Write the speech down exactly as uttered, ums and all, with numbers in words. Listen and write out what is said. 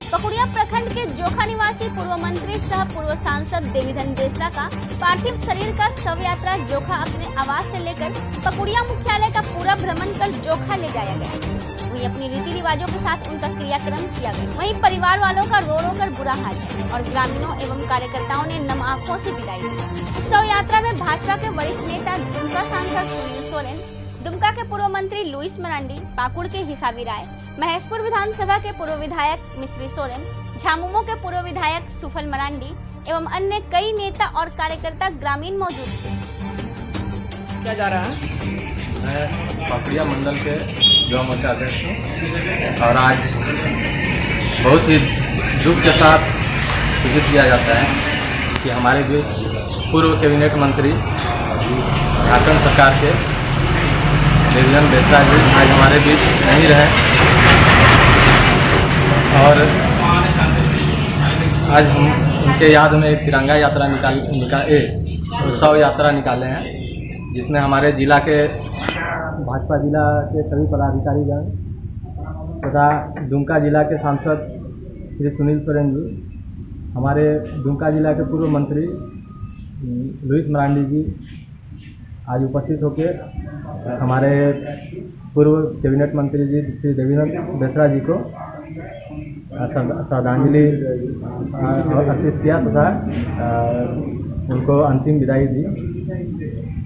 पकुड़िया प्रखंड के जोखा निवासी पूर्व मंत्री सह पूर्व सांसद देवीधन बेसरा का पार्थिव शरीर का शव यात्रा जोखा अपने आवास से लेकर पकुड़िया मुख्यालय का पूरा भ्रमण कर जोखा ले जाया गया। वहीं अपनी रीति रिवाजों के साथ उनका क्रियाक्रम किया गया। वहीं परिवार वालों का रो रो कर बुरा हाल है और ग्रामीणों एवं कार्यकर्ताओं ने नम आंखों से विदाई दी। इस शव यात्रा में भाजपा के वरिष्ठ नेता दुमका सांसद सुनील सोरेन, दुमका के पूर्व मंत्री लुइस मरांडी, पाकुड़ के हिसाबी राय, महेशपुर विधानसभा के पूर्व विधायक मिस्त्री सोरेन, झामुमो के पूर्व विधायक सुफल मरांडी एवं अन्य कई नेता और कार्यकर्ता ग्रामीण मौजूद थे। क्या जा रहा है? मैं पकुड़िया मंडल के युवा मोर्चा अध्यक्ष हूँ और आज बहुत ही दुख के साथ सूचित किया जाता है कि हमारे बीच पूर्व कैबिनेट मंत्री झारखंड सरकार के देवीधन बेसरा जी आज हमारे बीच नहीं रहे और आज हम उनके याद में एक तिरंगा यात्रा निकाल निकाले शव यात्रा निकाले हैं, जिसमें हमारे जिला के भाजपा जिला के सभी पदाधिकारीगण तथा दुमका जिला के सांसद श्री सुनील सोरेन जी, हमारे दुमका जिला के पूर्व मंत्री लुइस मरांडी जी आज उपस्थित होकर हमारे पूर्व कैबिनेट मंत्री जी श्री देवीधन बेसरा जी को श्रद्धांजलि अर्पित किया तथा उनको अंतिम विदाई दी।